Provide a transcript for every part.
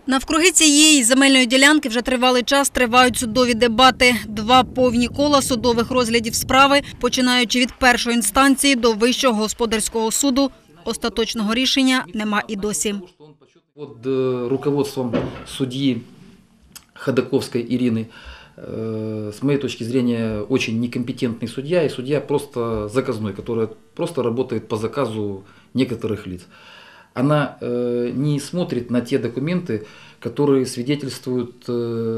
Навкруги цієї земельної ділянки вже тривалий час тривають судові дебати. 2 повні кола судових розглядів справи, починаючи від першої інстанції до Вищого господарського суду. Остаточного рішення нема і досі. Под руководством судьи Ходаковской Ирины, с моей точки зрения, очень некомпетентный судья и судья просто заказной, которая просто работает по заказу некоторых лиц. Она не смотрит на те документы, которые свидетельствуют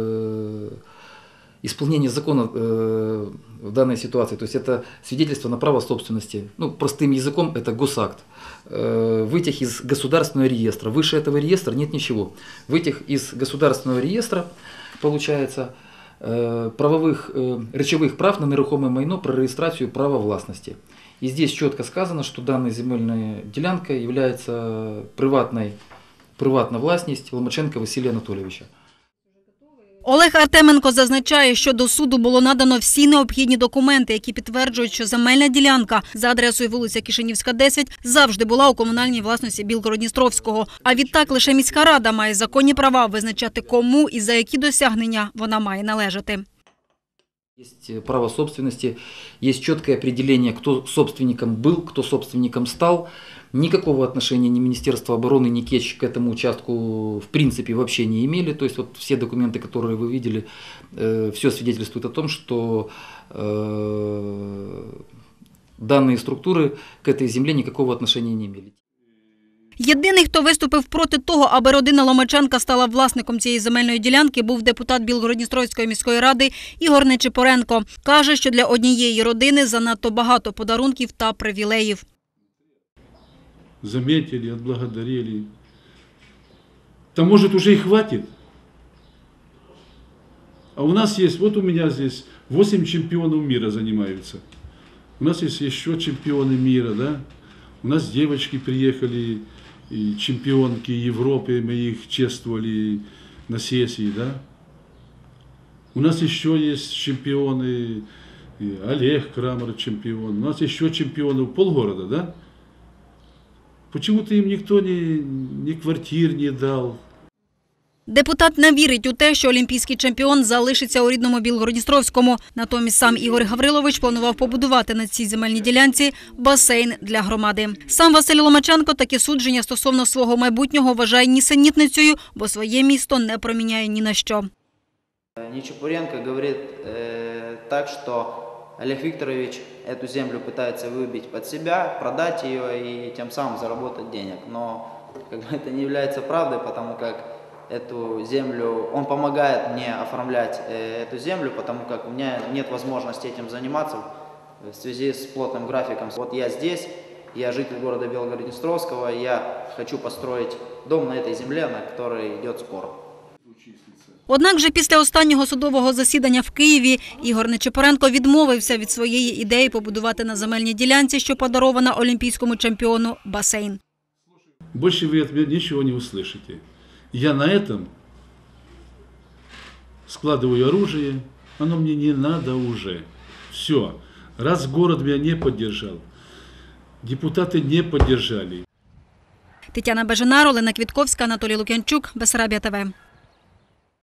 исполнение закона в данной ситуации. То есть это свидетельство на право собственности. Ну, простым языком это госакт. Вытяг из государственного реестра. Выше этого реестра нет ничего. Вытяг из государственного реестра, получается, правовых, речевых прав на нерухомое майно про регистрацию права властности. И здесь четко сказано, что данная земельная делянка является приватной властность Ломаченко Василия Анатольевича. Олег Артеменко зазначає, що до суду було надано всі необхідні документи, які підтверджують, що земельна ділянка за адресою вулиця Кишинівська, 10 завжди була у комунальній власності Білгород-Дністровського. А відтак лише міська рада має законні права визначати, кому і за які досягнення вона має належати. Есть право собственности, есть четкое определение, кто собственником был, кто собственником стал. Никакого отношения ни Министерство обороны, ни КЕЧ к этому участку в принципе вообще не имели. То есть вот все документы, которые вы видели, все свидетельствует о том, что данные структуры к этой земле никакого отношения не имели. Єдиний, хто виступив проти того, аби родина Ломаченка стала власником цієї земельної ділянки, був депутат Білгород-Дністровської міської ради Ігор Нечипоренко. Каже, що для однієї родини занадто багато подарунків та привілеїв. Заметили, отблагодарили. Да может уже и хватит. А у нас есть, вот у меня здесь 8 чемпионов мира занимаются. У нас есть еще чемпионы мира, да. У нас девочки приехали, и чемпионки Европы, мы их чествовали на сессии, да. У нас еще есть чемпионы, Олег Крамер чемпион, у нас еще чемпионов полгорода, да. Почему-то им никто ни квартир не дал. Депутат не вірить у те, що олімпійський чемпіон залишиться у рідному Білгород-Дністровському. Натомість сам Ігор Гаврилович планував побудувати на цій земельній ділянці басейн для громади. Сам Василь Ломаченко такі судження стосовно свого майбутнього вважає нісенітницею, бо своє місто не проміняє ні на що. Нечипоренко говорит так, что Олег Викторович эту землю пытается выбить под себя, продать ее и тем самым заработать денег. Но это не является правдой, потому как эту землю, он помогает мне оформлять эту землю, потому как у меня нет возможности этим заниматься в связи с плотным графиком. Вот я здесь, я житель города Белгород-Дністровського, я хочу построить дом на этой земле, на которой идет спор. Однак вже після останнього судового засідання в Києві Ігор Нечипоренко відмовився від своєї ідеї побудувати на земельній ділянці, що подарована олімпійському чемпіону, басейн. Більше ви від мене нічого не услышите. Я на этом складываю оружие, оно мне не надо уже. Все. Раз город меня не поддержал, депутаты не поддержали. Тетяна Беженар, Олена Квітковська, Анатолій Лук'янчук, Бессарабія ТВ.